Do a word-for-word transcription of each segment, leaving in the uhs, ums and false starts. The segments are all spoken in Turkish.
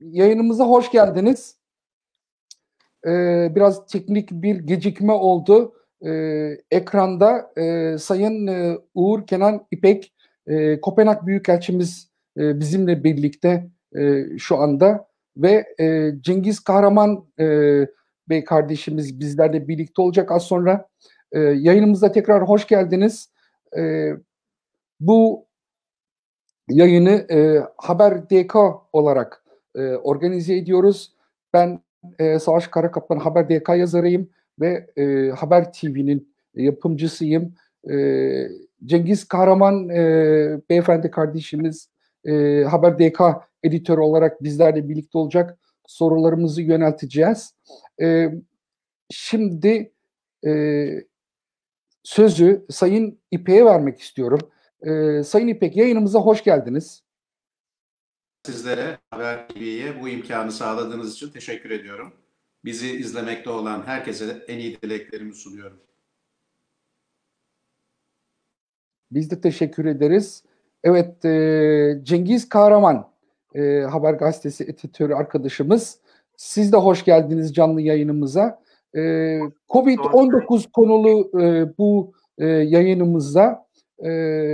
yayınımıza hoş geldiniz. Ee, biraz teknik bir gecikme oldu. Ee, ekranda e, Sayın e, Uğur Kenan İpek, e, Kopenhag Büyükelçimiz e, bizimle birlikte e, şu anda ve e, Cengiz Kahraman e, Bey kardeşimiz bizlerle birlikte olacak az sonra. E, yayınımıza tekrar hoş geldiniz. E, bu yayını e, Haber D K olarak e, organize ediyoruz. Ben e, Savaş Karakaplan Haber D K yazarıyım ve e, Haber T V'nin yapımcısıyım. E, Cengiz Kahraman e, beyefendi kardeşimiz e, Haber D K editörü olarak bizlerle birlikte olacak. Sorularımızı yönelteceğiz. E, şimdi e, sözü Sayın İpek'e vermek istiyorum. E, Sayın İpek, yayınımıza hoş geldiniz. Sizlere, Haber T V'ye bu imkanı sağladığınız için teşekkür ediyorum. Bizi izlemekte olan herkese de en iyi dileklerimi sunuyorum. Biz de teşekkür ederiz. Evet, e, Cengiz Kahraman, e, Haber Gazetesi editörü arkadaşımız. Siz de hoş geldiniz canlı yayınımıza. E, Covid on dokuz konulu e, bu e, yayınımızda e,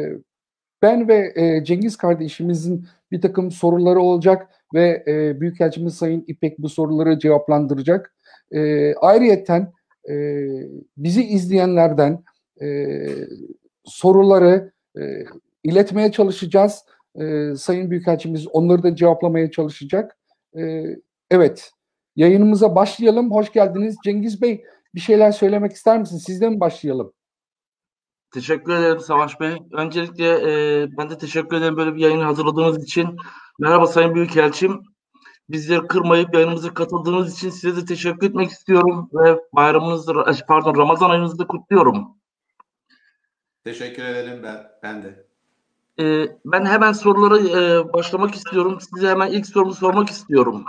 ben ve e, Cengiz kardeşimizin bir takım soruları olacak ve e, Büyükelçimiz Sayın İpek bu soruları cevaplandıracak. E, ayrıyeten e, bizi izleyenlerden e, soruları e, iletmeye çalışacağız. E, Sayın Büyükelçimiz onları da cevaplamaya çalışacak. E, evet, yayınımıza başlayalım. Hoş geldiniz. Cengiz Bey, bir şeyler söylemek ister misiniz? Sizden mi başlayalım? Teşekkür ederim Savaş Bey. Öncelikle e, ben de teşekkür ederim böyle bir yayını hazırladığınız için. Merhaba Sayın Büyükelçim. Bizleri kırmayıp yayınımıza katıldığınız için size de teşekkür etmek istiyorum ve bayramınızı, pardon Ramazan ayınızı da kutluyorum. Teşekkür ederim ben, ben de. E, ben hemen sorulara e, başlamak istiyorum. Size hemen ilk sorumu sormak istiyorum.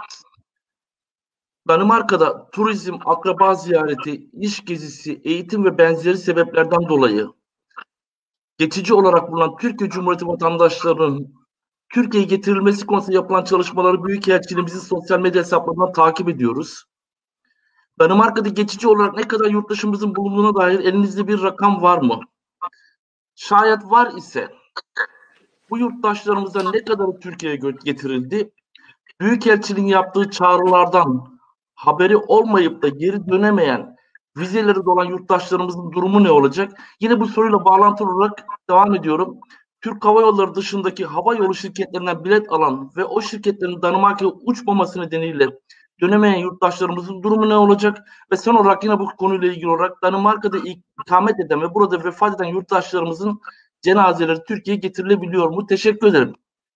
Danimarka'da turizm, akraba ziyareti, iş gezisi, eğitim ve benzeri sebeplerden dolayı geçici olarak bulunan Türkiye Cumhuriyeti vatandaşlarının Türkiye'ye getirilmesi konusunda yapılan çalışmaları Büyükelçiliğimizin sosyal medya hesaplarından takip ediyoruz. Danimarka'da geçici olarak ne kadar yurttaşımızın bulunduğuna dair elinizde bir rakam var mı? Şayet var ise bu yurttaşlarımızdan ne kadarı Türkiye'ye getirildi? Büyükelçiliğin yaptığı çağrılardan haberi olmayıp da geri dönemeyen vizeleri dolan yurttaşlarımızın durumu ne olacak? Yine bu soruyla bağlantılı olarak devam ediyorum. Türk Hava Yolları dışındaki hava yolu şirketlerinden bilet alan ve o şirketlerin Danimarka'ya uçmaması nedeniyle dönemeyen yurttaşlarımızın durumu ne olacak? Ve son olarak yine bu konuyla ilgili olarak Danimarka'da ikamet eden ve burada vefat eden yurttaşlarımızın cenazeleri Türkiye'ye getirilebiliyor mu? Teşekkür ederim.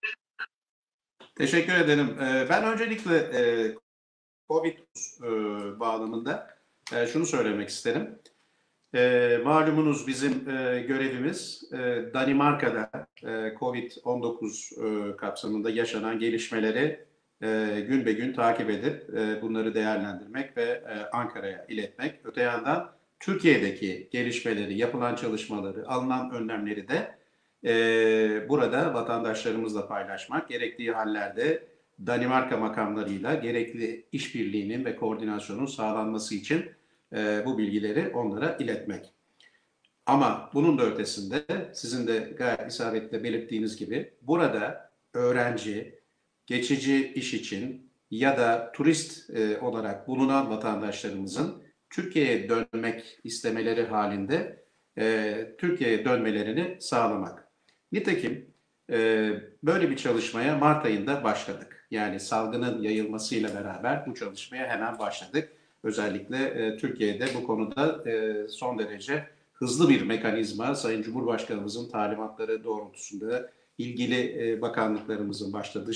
Teşekkür ederim. Ben öncelikle Covid bağlamında şunu söylemek isterim. Malumunuz bizim görevimiz Danimarka'da Covid on dokuz kapsamında yaşanan gelişmeleri gün be gün takip edip bunları değerlendirmek ve Ankara'ya iletmek. Öte yandan Türkiye'deki gelişmeleri, yapılan çalışmaları, alınan önlemleri de Ee, burada vatandaşlarımızla paylaşmak, gerektiği hallerde Danimarka makamlarıyla gerekli işbirliğinin ve koordinasyonun sağlanması için e, bu bilgileri onlara iletmek. Ama bunun da ötesinde sizin de gayet isabetle belirttiğiniz gibi burada öğrenci, geçici iş için ya da turist e, olarak bulunan vatandaşlarımızın Türkiye'ye dönmek istemeleri halinde e, Türkiye'ye dönmelerini sağlamak. Nitekim e, böyle bir çalışmaya Mart ayında başladık. Yani salgının yayılmasıyla beraber bu çalışmaya hemen başladık. Özellikle e, Türkiye'de bu konuda e, son derece hızlı bir mekanizma, Sayın Cumhurbaşkanımızın talimatları doğrultusunda ilgili e, bakanlıklarımızın başladığı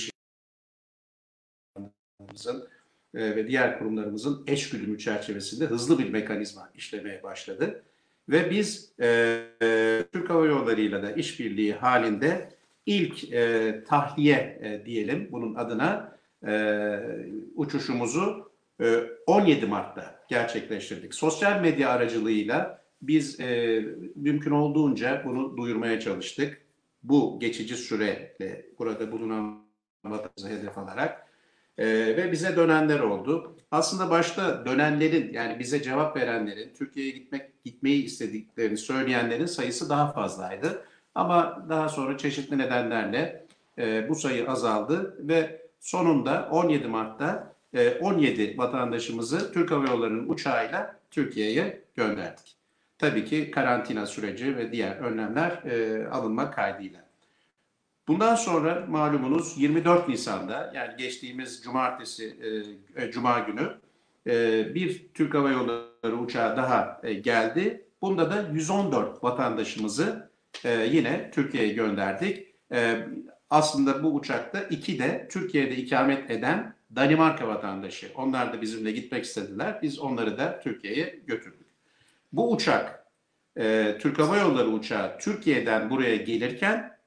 şirketlerimizin e, ve diğer kurumlarımızın eşgüdümü çerçevesinde hızlı bir mekanizma işlemeye başladı. Ve biz e, e, Türk Hava Yolları'yla da işbirliği halinde ilk e, tahliye e, diyelim bunun adına e, uçuşumuzu e, on yedi Mart'ta gerçekleştirdik. Sosyal medya aracılığıyla biz e, mümkün olduğunca bunu duyurmaya çalıştık. Bu geçici süreyle burada bulunan vatandaşı hedef alarak E, ve bize dönenler oldu. Aslında başta dönenlerin, yani bize cevap verenlerin, Türkiye'ye gitmek gitmeyi istediklerini söyleyenlerin sayısı daha fazlaydı. Ama daha sonra çeşitli nedenlerle e, bu sayı azaldı ve sonunda on yedi Mart'ta e, on yedi vatandaşımızı Türk Hava Yolları'nın uçağıyla Türkiye'ye gönderdik. Tabii ki karantina süreci ve diğer önlemler e, alınmak kaydıyla. Bundan sonra malumunuz yirmi dört Nisan'da, yani geçtiğimiz cumartesi, e, cuma günü e, bir Türk Hava Yolları uçağı daha e, geldi. Bunda da yüz on dört vatandaşımızı e, yine Türkiye'ye gönderdik. E, aslında bu uçakta iki de Türkiye'de ikamet eden Danimarka vatandaşı. Onlar da bizimle gitmek istediler. Biz onları da Türkiye'ye götürdük. Bu uçak, e, Türk Hava Yolları uçağı Türkiye'den buraya gelirken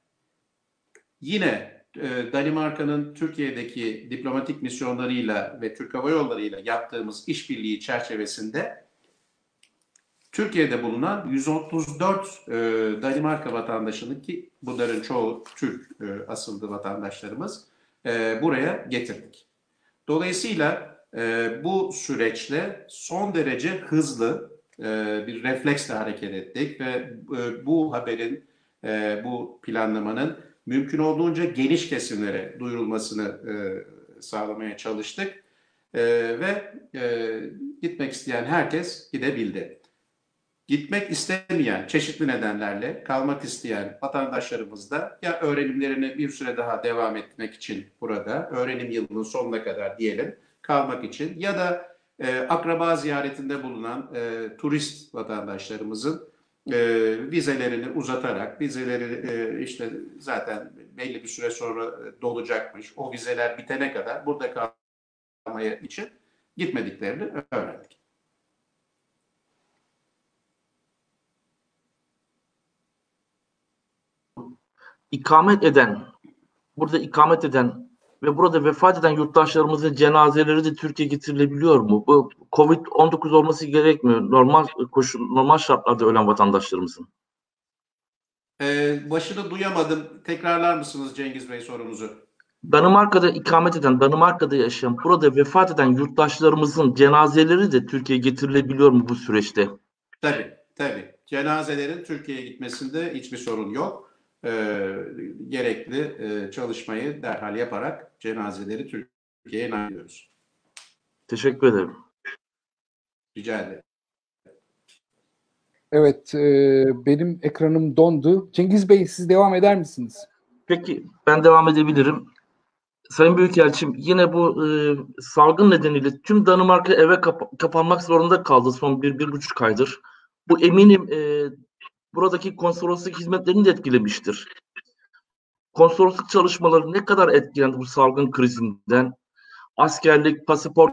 yine e, Danimarka'nın Türkiye'deki diplomatik misyonlarıyla ve Türk Hava Yolları'yla yaptığımız işbirliği çerçevesinde Türkiye'de bulunan yüz otuz dört e, Danimarka vatandaşını, ki bunların çoğu Türk e, asıllı vatandaşlarımız, e, buraya getirdik. Dolayısıyla e, bu süreçte son derece hızlı e, bir refleksle hareket ettik ve e, bu haberin, e, bu planlamanın mümkün olduğunca geniş kesimlere duyurulmasını e, sağlamaya çalıştık e, ve e, gitmek isteyen herkes gidebildi. Gitmek istemeyen, çeşitli nedenlerle kalmak isteyen vatandaşlarımız da ya öğrenimlerini bir süre daha devam etmek için burada, öğrenim yılının sonuna kadar diyelim, kalmak için, ya da e, akraba ziyaretinde bulunan e, turist vatandaşlarımızın e, vizelerini uzatarak, vizeleri e, işte zaten belli bir süre sonra dolacakmış, o vizeler bitene kadar burada kalmaya için gitmediklerini öğrendik. İkamet eden, burada ikamet eden ve burada vefat eden yurttaşlarımızın cenazeleri de Türkiye'ye getirilebiliyor mu? Bu kovid on dokuz olması gerekmiyor. Normal koşul, normal şartlarda ölen vatandaşlarımızın. Ee, başını duyamadım. Tekrarlar mısınız Cengiz Bey sorunuzu? Danimarka'da ikamet eden, Danimarka'da yaşayan, burada vefat eden yurttaşlarımızın cenazeleri de Türkiye'ye getirilebiliyor mu bu süreçte? Tabii, tabii. Cenazelerin Türkiye'ye gitmesinde hiçbir sorun yok. Ee, gerekli e, çalışmayı derhal yaparak cenazeleri Türkiye'ye naklediyoruz. Teşekkür ederim. Rica ederim. Evet, e, benim ekranım dondu. Cengiz Bey, siz devam eder misiniz? Peki, ben devam edebilirim. Sayın Büyükelçim, yine bu e, salgın nedeniyle tüm Danimarka eve kap- kapanmak zorunda kaldı son bir, bir buçuk aydır. Bu eminim e, buradaki konsolosluk hizmetlerini de etkilemiştir. Konsolosluk çalışmaları ne kadar etkilendi bu salgın krizinden? Askerlik, pasaport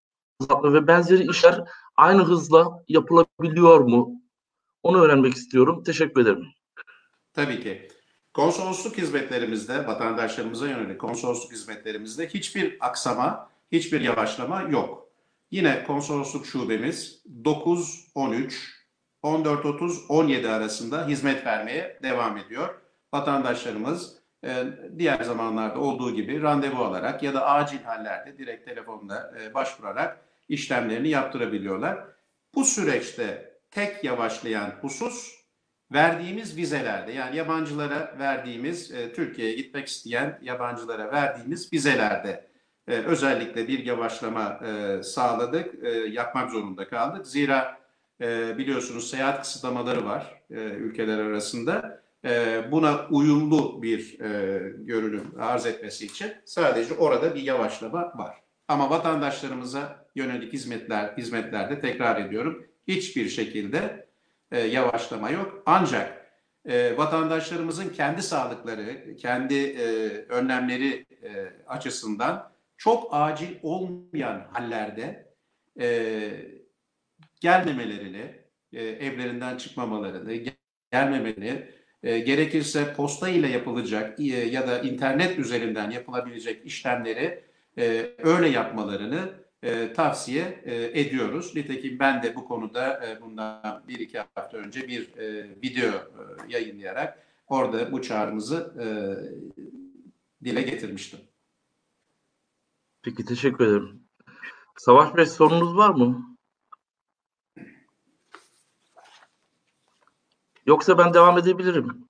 ve benzeri işler aynı hızla yapılabiliyor mu? Onu öğrenmek istiyorum. Teşekkür ederim. Tabii ki. Konsolosluk hizmetlerimizde, vatandaşlarımıza yönelik konsolosluk hizmetlerimizde hiçbir aksama, hiçbir yavaşlama yok. Yine konsolosluk şubemiz dokuz on üç, on dört otuz, on yedi arasında hizmet vermeye devam ediyor. Vatandaşlarımız diğer zamanlarda olduğu gibi randevu alarak ya da acil hallerde direkt telefonla başvurarak işlemlerini yaptırabiliyorlar. Bu süreçte tek yavaşlayan husus verdiğimiz vizelerde, yani yabancılara verdiğimiz, e, Türkiye'ye gitmek isteyen yabancılara verdiğimiz vizelerde e, özellikle bir yavaşlama e, sağladık, e, yapmak zorunda kaldık. Zira e, biliyorsunuz seyahat kısıtlamaları var e, ülkeler arasında. E, buna uyumlu bir e, görünüm arz etmesi için sadece orada bir yavaşlama var. Ama vatandaşlarımıza yönelik hizmetler, hizmetlerde tekrar ediyorum, hiçbir şekilde e, yavaşlama yok. Ancak e, vatandaşlarımızın kendi sağlıkları, kendi e, önlemleri e, açısından çok acil olmayan hallerde e, gelmemelerini, e, evlerinden çıkmamalarını, gelmemelerini, e, gerekirse posta ile yapılacak e, ya da internet üzerinden yapılabilecek işlemleri e, öyle yapmalarını e, tavsiye e, ediyoruz. Nitekim ben de bu konuda e, bundan bir iki hafta önce bir e, video e, yayınlayarak orada bu çağrımızı e, dile getirmiştim. Peki, teşekkür ederim. Savaş Bey, sorunuz var mı? Yoksa ben devam edebilirim.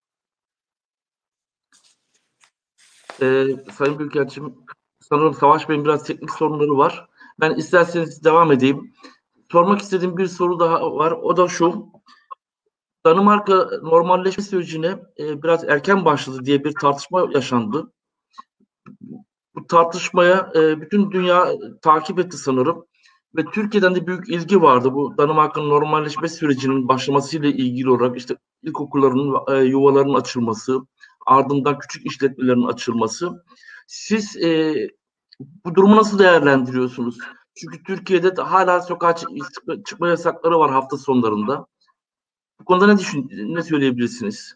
Ee, Sayın Büyükelçim, sanırım Savaş Bey'in biraz teknik sorunları var. Ben isterseniz devam edeyim. Sormak istediğim bir soru daha var. O da şu. Danimarka normalleşme sürecine e, biraz erken başladı diye bir tartışma yaşandı. Bu tartışmaya e, bütün dünya takip etti sanırım. Ve Türkiye'den de büyük ilgi vardı bu Danimarka'nın normalleşme sürecinin başlamasıyla ilgili olarak, işte ilkokulların, e, yuvaların açılması, ardından küçük işletmelerin açılması. Siz e, bu durumu nasıl değerlendiriyorsunuz? Çünkü Türkiye'de de hala sokağa çık- çıkma yasakları var hafta sonlarında. Bu konuda ne düşün, ne söyleyebilirsiniz?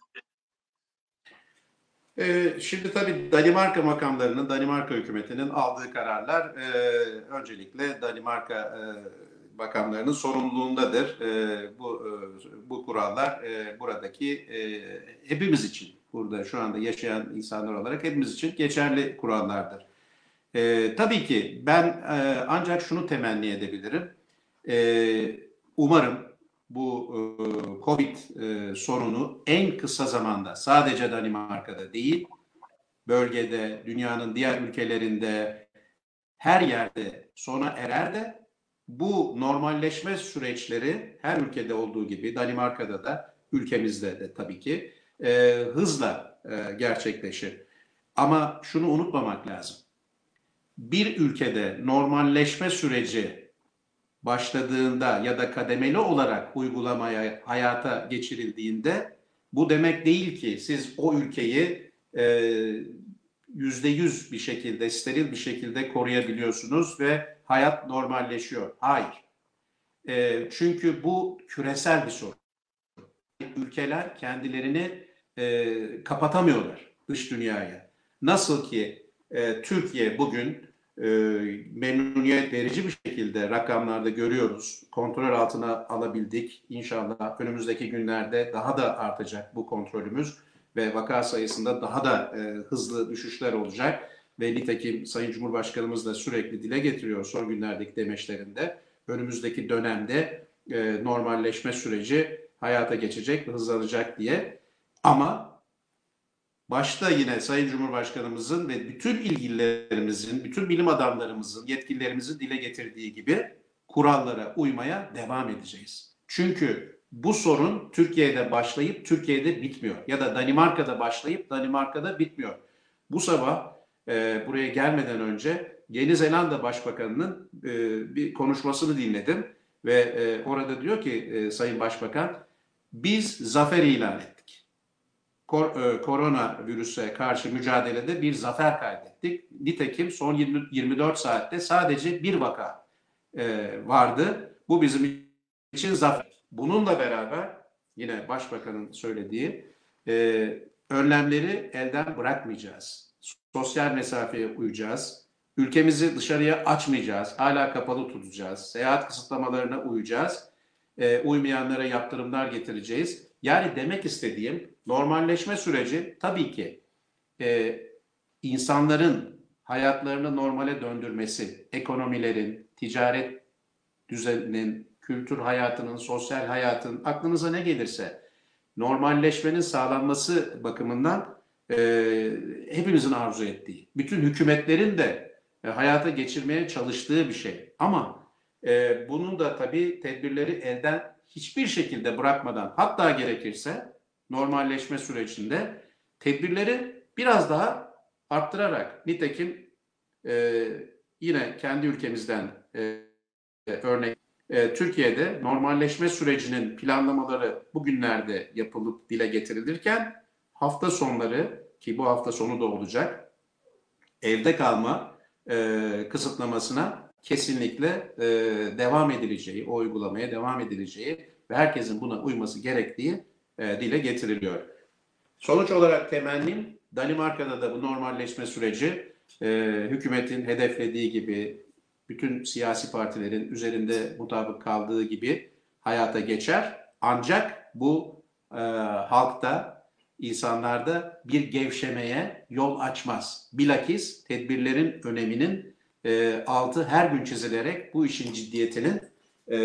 Ee, şimdi tabii Danimarka makamlarının, Danimarka hükümetinin aldığı kararlar e, öncelikle Danimarka e, makamlarının sorumluluğundadır. E, bu e, bu kurallar e, buradaki e, hepimiz için, burada şu anda yaşayan insanlar olarak hepimiz için geçerli kurallardır. E, tabii ki ben e, ancak şunu temenni edebilirim. E, umarım bu e, Covid e, sorunu en kısa zamanda sadece Danimarka'da değil, bölgede, dünyanın diğer ülkelerinde, her yerde sona erer de bu normalleşme süreçleri her ülkede olduğu gibi Danimarka'da da ülkemizde de tabii ki e, hızla e, gerçekleşir. Ama şunu unutmamak lazım. Bir ülkede normalleşme süreci başladığında ya da kademeli olarak uygulamaya hayata geçirildiğinde bu demek değil ki siz o ülkeyi yüzde yüz bir şekilde, steril bir şekilde koruyabiliyorsunuz ve hayat normalleşiyor. Hayır. E, çünkü bu küresel bir sorun. Ülkeler kendilerini e, kapatamıyorlar dış dünyaya. Nasıl ki e, Türkiye bugün e, memnuniyet verici bir şekilde rakamlarda görüyoruz. Kontrol altına alabildik. İnşallah önümüzdeki günlerde daha da artacak bu kontrolümüz ve vaka sayısında daha da e, hızlı düşüşler olacak. Ve nitekim Sayın Cumhurbaşkanımız da sürekli dile getiriyor son günlerdeki demeçlerinde. Önümüzdeki dönemde e, normalleşme süreci hayata geçecek ve hızlanacak diye. Ama başta yine Sayın Cumhurbaşkanımızın ve bütün ilgililerimizin, bütün bilim adamlarımızın, yetkililerimizin dile getirdiği gibi kurallara uymaya devam edeceğiz. Çünkü bu sorun Türkiye'de başlayıp Türkiye'de bitmiyor. Ya da Danimarka'da başlayıp Danimarka'da bitmiyor. Bu sabah e, buraya gelmeden önce Yeni Zelanda Başbakanı'nın e, bir konuşmasını dinledim. Ve e, orada diyor ki e, Sayın Başbakan, biz zafer ilan ettik. Kor, e, koronavirüse karşı mücadelede bir zafer kaydettik. Nitekim son yirmi, yirmi dört saatte sadece bir vaka e, vardı. Bu bizim için zafer. Bununla beraber yine Başbakanın söylediği e, önlemleri elden bırakmayacağız. Sosyal mesafeye uyacağız. Ülkemizi dışarıya açmayacağız. Hala kapalı tutacağız. Seyahat kısıtlamalarına uyacağız. E, uymayanlara yaptırımlar getireceğiz. Yani demek istediğim normalleşme süreci tabii ki e, insanların hayatlarını normale döndürmesi, ekonomilerin, ticaret düzeninin, kültür hayatının, sosyal hayatın, aklınıza ne gelirse normalleşmenin sağlanması bakımından e, hepimizin arzu ettiği, bütün hükümetlerin de e, hayata geçirmeye çalıştığı bir şey. Ama e, bunun da tabii tedbirleri elden hiçbir şekilde bırakmadan, hatta gerekirse normalleşme sürecinde tedbirleri biraz daha arttırarak, nitekim e, yine kendi ülkemizden e, örnek e, Türkiye'de normalleşme sürecinin planlamaları bugünlerde yapılıp dile getirilirken hafta sonları, ki bu hafta sonu da olacak, evde kalma e, kısıtlamasına kesinlikle e, devam edileceği, o uygulamaya devam edileceği ve herkesin buna uyması gerektiği e, dile getiriliyor. Sonuç olarak temennim Danimarka'da da bu normalleşme süreci e, hükümetin hedeflediği gibi, bütün siyasi partilerin üzerinde mutabık kaldığı gibi hayata geçer. Ancak bu e, halkta, insanlarda bir gevşemeye yol açmaz. Bilakis tedbirlerin öneminin e, altı her gün çizilerek bu işin ciddiyetinin e,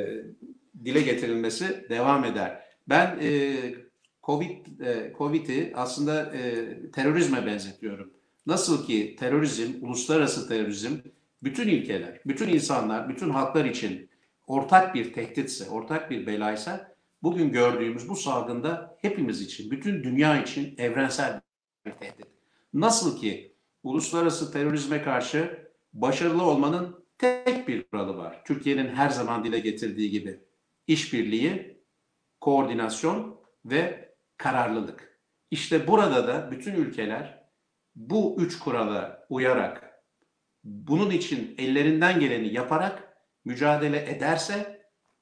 dile getirilmesi devam eder. Ben e, Covid e, Covid'i aslında e, terörizme benzetiyorum. Nasıl ki terörizm, uluslararası terörizm bütün ülkeler, bütün insanlar, bütün halklar için ortak bir tehditse, ortak bir belaysa, bugün gördüğümüz bu salgında hepimiz için, bütün dünya için evrensel bir tehdit. Nasıl ki uluslararası terörizme karşı başarılı olmanın tek bir kuralı var. Türkiye'nin her zaman dile getirdiği gibi işbirliği, koordinasyon ve kararlılık. İşte burada da bütün ülkeler bu üç kurala uyarak, bunun için ellerinden geleni yaparak mücadele ederse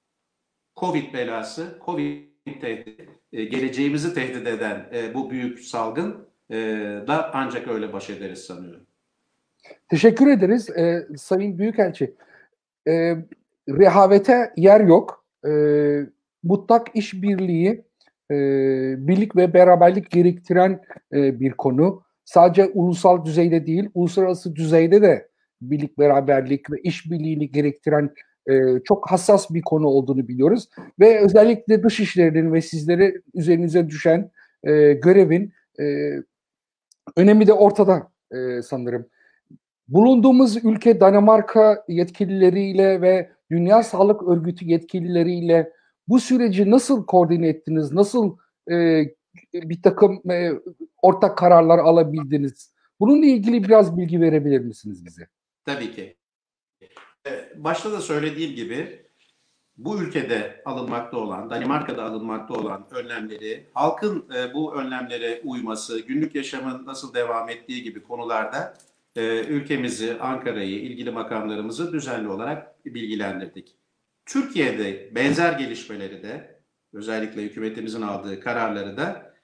Covid belası, Covid tehdidi, geleceğimizi tehdit eden bu büyük salgın da ancak öyle baş ederiz sanıyorum. Teşekkür ederiz e, Sayın Büyükelçi. E, rehavete yer yok. E, mutlak işbirliği, e, birlik ve beraberlik gerektiren e, bir konu. Sadece ulusal düzeyde değil, uluslararası düzeyde de birlik, beraberlik ve işbirliğini gerektiren e, çok hassas bir konu olduğunu biliyoruz. Ve özellikle dışişlerinin ve sizlere üzerinize düşen e, görevin e, önemi de ortada e, sanırım. Bulunduğumuz ülke Danimarka yetkilileriyle ve Dünya Sağlık Örgütü yetkilileriyle bu süreci nasıl koordine ettiniz? Nasıl e, bir takım e, ortak kararlar alabildiniz? Bununla ilgili biraz bilgi verebilir misiniz bize? Tabii ki. Başta da söylediğim gibi bu ülkede alınmakta olan, Danimarka'da alınmakta olan önlemleri, halkın bu önlemlere uyması, günlük yaşamın nasıl devam ettiği gibi konularda ülkemizi, Ankara'yı, ilgili makamlarımızı düzenli olarak bilgilendirdik. Türkiye'de benzer gelişmeleri de, özellikle hükümetimizin aldığı kararları da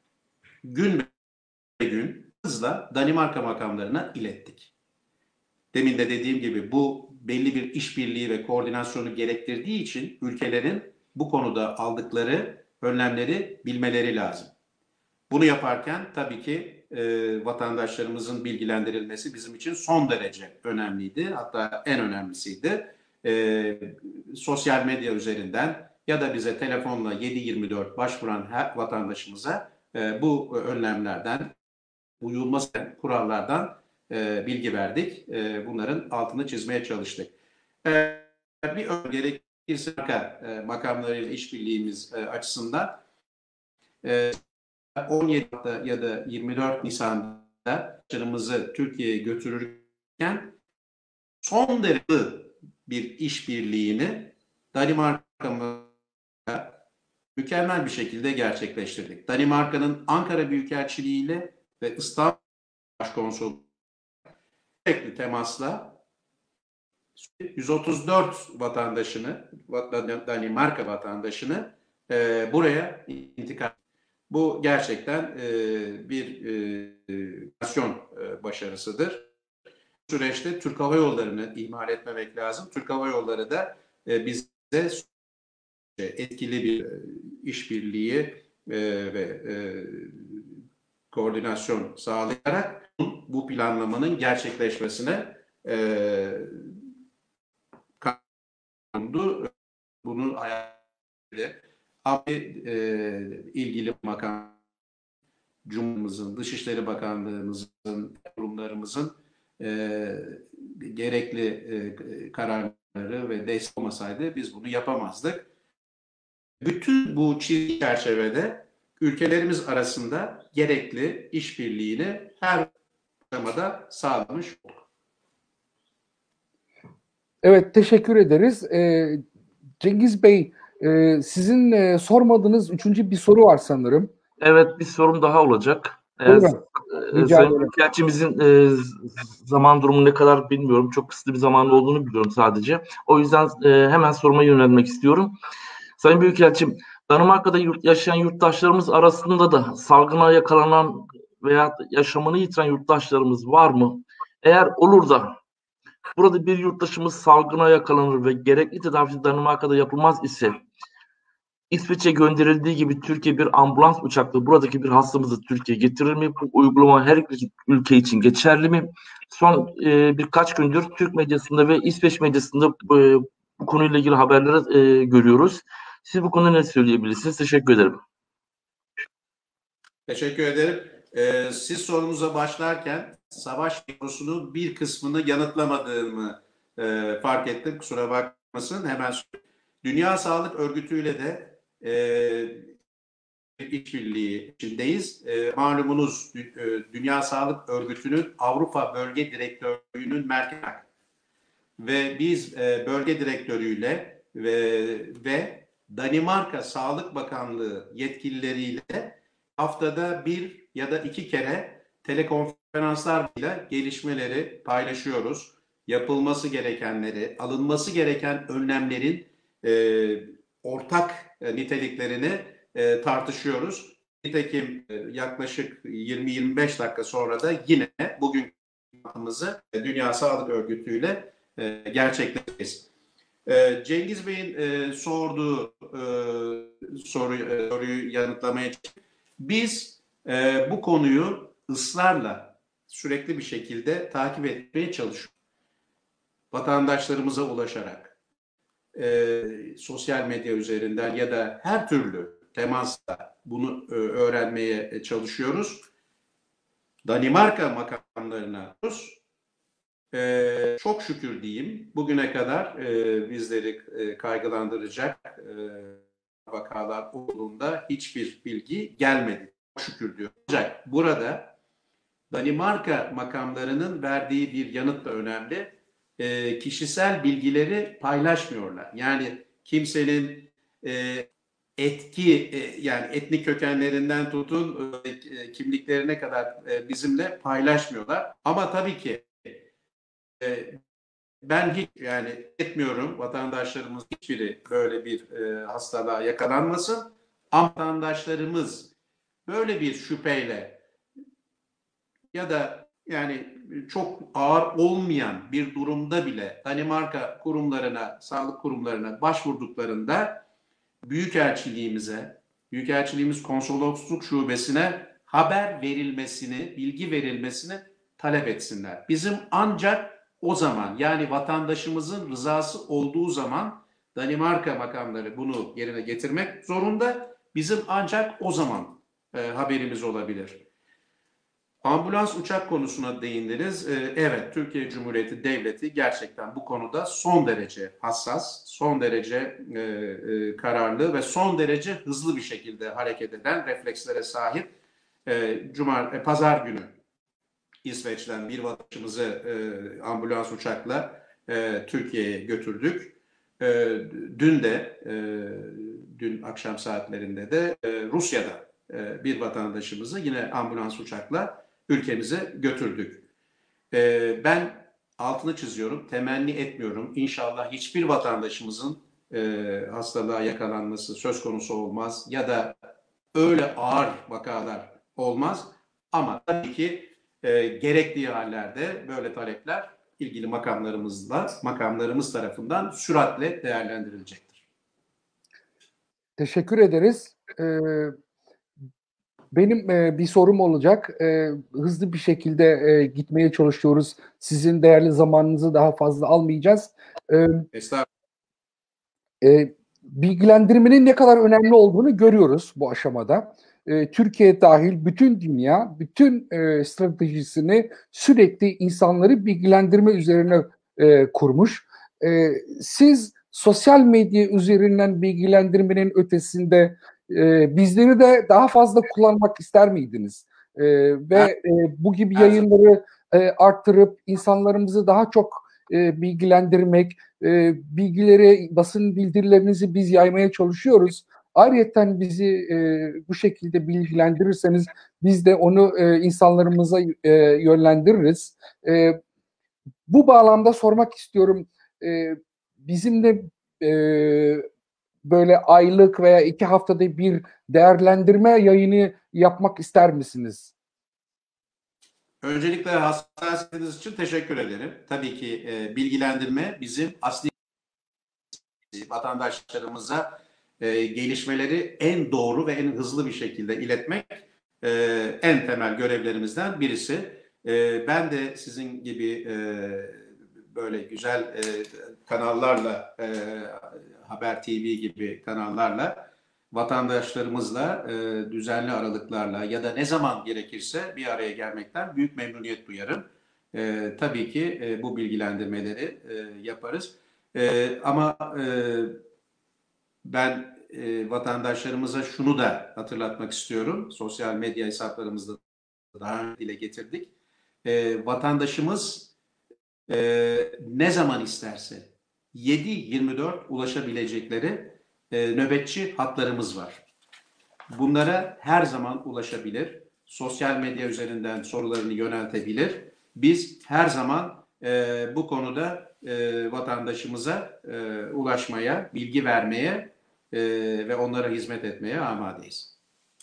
gün be gün hızla Danimarka makamlarına ilettik. Demin de dediğim gibi bu belli bir işbirliği ve koordinasyonu gerektirdiği için ülkelerin bu konuda aldıkları önlemleri bilmeleri lazım. Bunu yaparken tabii ki e, vatandaşlarımızın bilgilendirilmesi bizim için son derece önemliydi. Hatta en önemlisiydi. E, sosyal medya üzerinden ya da bize telefonla yedi yirmi dört başvuran her vatandaşımıza e, bu önlemlerden, uyulması kurallardan e, bilgi verdik. E, bunların altını çizmeye çalıştık. E, bir örnek gerekirse e, makamlarıyla işbirliğimiz e, açısından e, on yedi ya da yirmi dört Nisan'da canımızı Türkiye'ye götürürken son derece bir işbirliğini Danimarka'ya mükemmel bir şekilde gerçekleştirdik. Danimarka'nın Ankara Büyükelçiliği ile ve İstanbul Başkonsolosluğu sürekli temasla yüz otuz dört vatandaşını, Danimarka vatandaşını e, buraya intikal. Bu gerçekten e, bir e, nasyon e, başarısıdır. Bu süreçte Türk Hava Yolları'nı ihmal etmemek lazım. Türk Hava Yolları da e, bize etkili bir e, işbirliği e, ve e, koordinasyon sağlayarak bu planlamanın gerçekleşmesine e, kaldı. Bunu ayarladı. Abi e, ilgili makam, Cumhurbaşkanımızın, Dışişleri Bakanlığımızın, kurumlarımızın e, gerekli e, kararları ve destek olmasaydı biz bunu yapamazdık. Bütün bu çizgi çerçevede ülkelerimiz arasında gerekli işbirliğini her aşamada sağlamış olduk. Evet, teşekkür ederiz. Ee, Cengiz Bey, e, sizin e, sormadığınız üçüncü bir soru var sanırım. Evet, bir sorum daha olacak. Buyurun. Ee, Sayın Büyükelçimizin e, zaman durumu ne kadar bilmiyorum. Çok kısıtlı bir zaman olduğunu biliyorum sadece. O yüzden e, hemen soruma yönelmek istiyorum. Sayın Büyükelçim, Danimarka'da yurt, yaşayan yurttaşlarımız arasında da salgına yakalanan veya yaşamını yitiren yurttaşlarımız var mı? Eğer olur da burada bir yurttaşımız salgına yakalanır ve gerekli tedavi Danimarka'da yapılmaz ise İsveç'e gönderildiği gibi Türkiye bir ambulans uçakla buradaki bir hastamızı Türkiye'ye getirir mi? Bu uygulama her iki ülke için geçerli mi? Son e, birkaç gündür Türk medyasında ve İsveç medyasında e, bu konuyla ilgili haberleri e, görüyoruz. Siz bu konuda ne söyleyebilirsiniz? Teşekkür ederim. Teşekkür ederim. Ee, siz sorumuza başlarken savaş sorusunun bir kısmını yanıtlamadığımı e, fark ettim. Kusura bakmasın. Hemen söyleyeyim. Dünya Sağlık Örgütü ile de e, işbirliği içindeyiz. E, malumunuz e, Dünya Sağlık Örgütü'nün Avrupa Bölge Direktörlüğü'nün merkezi ve biz e, bölge direktörüyle ve, ve Danimarka Sağlık Bakanlığı yetkilileriyle haftada bir ya da iki kere telekonferanslarla gelişmeleri paylaşıyoruz. Yapılması gerekenleri, alınması gereken önlemlerin e, ortak e, niteliklerini e, tartışıyoruz. Nitekim e, yaklaşık yirmi yirmi beş dakika sonra da yine bugün toplantımızı Dünya Sağlık Örgütü ile e, gerçekleştireceğiz. E, Cengiz Bey'in e, sorduğu e, soruyu, e, soruyu yanıtlamaya çalışıyorum. Biz e, bu konuyu ısrarla sürekli bir şekilde takip etmeye çalışıyoruz. Vatandaşlarımıza ulaşarak, e, sosyal medya üzerinden ya da her türlü temasla bunu e, öğrenmeye çalışıyoruz. Danimarka makamlarına e, çok şükür diyeyim bugüne kadar e, bizleri e, kaygılandıracak e, vakalar olduğunda hiçbir bilgi gelmedi. Çok şükür diyor. Ancak burada Danimarka makamlarının verdiği bir yanıt da önemli. E, kişisel bilgileri paylaşmıyorlar. Yani kimsenin e, etki e, yani etnik kökenlerinden tutun e, kimliklerine kadar e, bizimle paylaşmıyorlar. Ama tabii ki e, ben hiç yani etmiyorum vatandaşlarımız hiçbiri böyle bir e, hastalığa yakalanmasın. Ama vatandaşlarımız böyle bir şüpheyle ya da yani çok ağır olmayan bir durumda bile Danimarka kurumlarına, sağlık kurumlarına başvurduklarında Büyükelçiliğimize, Büyükelçiliğimiz konsolosluk şubesine haber verilmesini, bilgi verilmesini talep etsinler. Bizim ancak o zaman yani vatandaşımızın rızası olduğu zaman Danimarka makamları bunu yerine getirmek zorunda. Bizim ancak o zaman e, haberimiz olabilir. Ambulans uçak konusuna değindiniz. Ee, evet, Türkiye Cumhuriyeti Devleti gerçekten bu konuda son derece hassas, son derece e, e, kararlı ve son derece hızlı bir şekilde hareket eden reflekslere sahip. E, Cumar, e, Pazar günü İsveç'ten bir vatandaşımızı e, ambulans uçakla e, Türkiye'ye götürdük. E, dün de, e, dün akşam saatlerinde de e, Rusya'da e, bir vatandaşımızı yine ambulans uçakla ülkemize götürdük. Ee, ben altını çiziyorum, temenni etmiyorum. İnşallah hiçbir vatandaşımızın e, hastalığa yakalanması söz konusu olmaz ya da öyle ağır vakalar olmaz. Ama tabii ki e, gerektiği hallerde böyle talepler ilgili makamlarımızla, makamlarımız tarafından süratle değerlendirilecektir. Teşekkür ederiz. Ee, Benim e, bir sorum olacak. E, hızlı bir şekilde e, gitmeye çalışıyoruz. Sizin değerli zamanınızı daha fazla almayacağız. E, Estağfurullah. e, Bilgilendirmenin ne kadar önemli olduğunu görüyoruz bu aşamada. E, Türkiye dahil bütün dünya, bütün e, stratejisini sürekli insanları bilgilendirme üzerine e, kurmuş. E, siz sosyal medya üzerinden bilgilendirmenin ötesinde e, bizleri de daha fazla kullanmak ister miydiniz? E, ve e, bu gibi yayınları e, arttırıp insanlarımızı daha çok e, bilgilendirmek, e, bilgileri, basın bildirilerinizi biz yaymaya çalışıyoruz. Ayrıca bizi e, bu şekilde bilgilendirirseniz biz de onu e, insanlarımıza e, yönlendiririz. E, bu bağlamda sormak istiyorum. E, bizimle e, böyle aylık veya iki haftada bir değerlendirme yayını yapmak ister misiniz? Öncelikle hassasiyetiniz için teşekkür ederim. Tabii ki e, bilgilendirme bizim asli vatandaşlarımıza e, gelişmeleri en doğru ve en hızlı bir şekilde iletmek e, en temel görevlerimizden birisi. E, ben de sizin gibi e, böyle güzel e, kanallarla, e, Haber T V gibi kanallarla, vatandaşlarımızla e, düzenli aralıklarla ya da ne zaman gerekirse bir araya gelmekten büyük memnuniyet duyarım. E, tabii ki e, bu bilgilendirmeleri e, yaparız. E, ama e, ben e, vatandaşlarımıza şunu da hatırlatmak istiyorum. Sosyal medya hesaplarımızda daha dile getirdik. E, vatandaşımız e, ne zaman isterse yedi yirmi dört ulaşabilecekleri e, nöbetçi hatlarımız var. Bunlara her zaman ulaşabilir. Sosyal medya üzerinden sorularını yöneltebilir. Biz her zaman e, bu konuda e, vatandaşımıza e, ulaşmaya, bilgi vermeye e, ve onlara hizmet etmeye amadeyiz.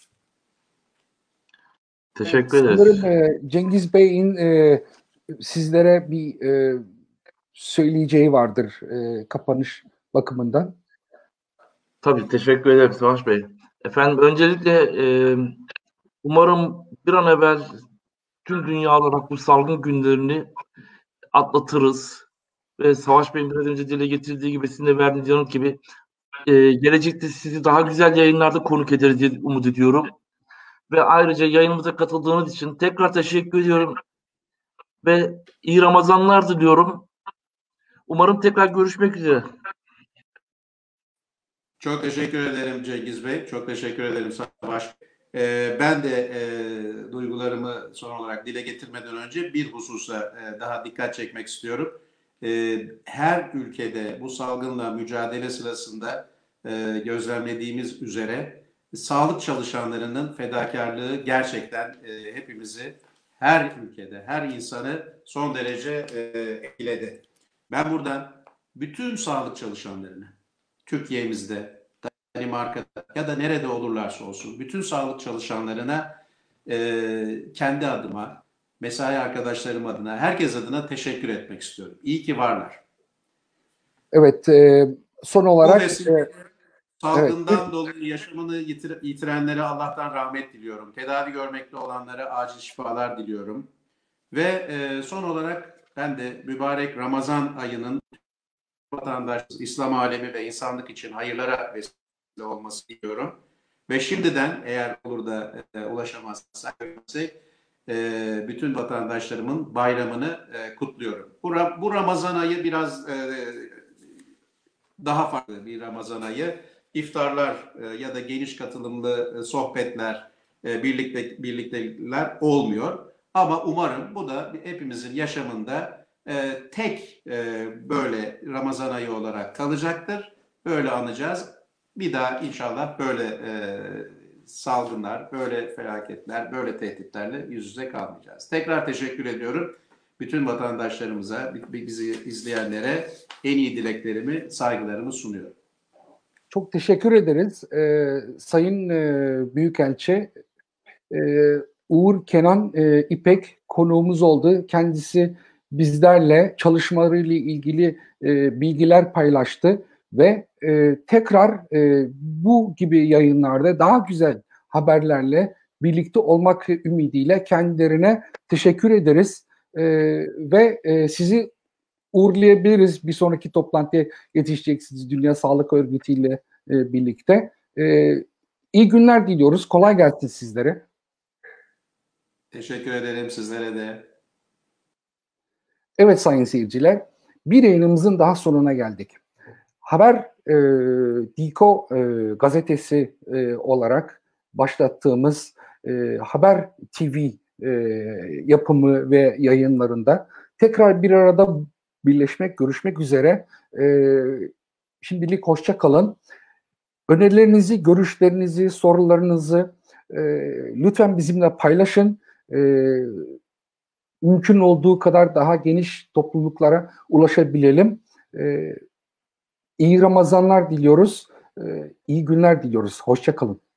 Teşekkür ederiz. Sanırım e, Cengiz Bey'in e, sizlere bir e, söyleyeceği vardır e, kapanış bakımından. Tabii, teşekkür ederim Savaş Bey. Efendim, öncelikle e, umarım bir an evvel tüm dünya olarak bu salgın günlerini atlatırız. Ve Savaş Bey'in biraz önce dile getirdiği gibi, sizin de verdiğiniz yanıt gibi e, gelecekte sizi daha güzel yayınlarda konuk ederiz diye umut ediyorum. Ve ayrıca yayınımıza katıldığınız için tekrar teşekkür ediyorum. Ve iyi Ramazanlar diliyorum. Umarım tekrar görüşmek üzere. Çok teşekkür ederim Cengiz Bey. Çok teşekkür ederim Savaş. Ee, ben de e, duygularımı son olarak dile getirmeden önce bir hususa e, daha dikkat çekmek istiyorum. E, her ülkede bu salgınla mücadele sırasında e, gözlemlediğimiz üzere sağlık çalışanlarının fedakarlığı gerçekten e, hepimizi, her ülkede, her insanı son derece e, etkiledi. Ben buradan bütün sağlık çalışanlarını, Türkiye'mizde, Danimarka'da ya da nerede olurlarsa olsun bütün sağlık çalışanlarına e, kendi adıma, mesai arkadaşlarım adına, herkes adına teşekkür etmek istiyorum. İyi ki varlar. Evet, e, son olarak bu vesile, e, salgından evet. dolayı yaşamını yitir, yitirenlere Allah'tan rahmet diliyorum. Tedavi görmekte olanlara acil şifalar diliyorum. Ve e, son olarak ben de mübarek Ramazan ayının vatandaş, İslam alemi ve insanlık için hayırlara vesile olması diliyorum. Ve şimdiden eğer olur da e, ulaşamazsak e, bütün vatandaşlarımın bayramını e, kutluyorum. Bu, bu Ramazan ayı biraz e, daha farklı bir Ramazan ayı. İftarlar e, ya da geniş katılımlı e, sohbetler, e, birlikte birliktelikler olmuyor. Ama umarım bu da hepimizin yaşamında e, tek e, böyle Ramazan ayı olarak kalacaktır. Böyle anacağız. Bir daha inşallah böyle e, salgınlar, böyle felaketler, böyle tehditlerle yüz yüze kalmayacağız. Tekrar teşekkür ediyorum. Bütün vatandaşlarımıza, bizi izleyenlere en iyi dileklerimi, saygılarımı sunuyorum. Çok teşekkür ederiz. Ee, Sayın e, Büyükelçi e, Uğur Kenan e, İpek konuğumuz oldu. Kendisi bizlerle çalışmalarıyla ilgili e, bilgiler paylaştı ve e, tekrar e, bu gibi yayınlarda daha güzel haberlerle birlikte olmak ümidiyle kendilerine teşekkür ederiz e, ve e, sizi uğurlayabiliriz. Bir sonraki toplantıya yetişeceksiniz Dünya Sağlık Örgütü ile e, birlikte. E, iyi günler diliyoruz. Kolay gelsin sizlere. Teşekkür ederim sizlere de. Evet sayın seyirciler, bir yayınımızın daha sonuna geldik. Haber e, Diko e, gazetesi e, olarak başlattığımız e, Haber T V e, yapımı ve yayınlarında tekrar bir arada birleşmek, görüşmek üzere. E, şimdilik hoşça kalın. Önerilerinizi, görüşlerinizi, sorularınızı e, lütfen bizimle paylaşın. E, mümkün olduğu kadar daha geniş topluluklara ulaşabilelim. E, iyi Ramazanlar diliyoruz. E, iyi günler diliyoruz. Hoşça kalın.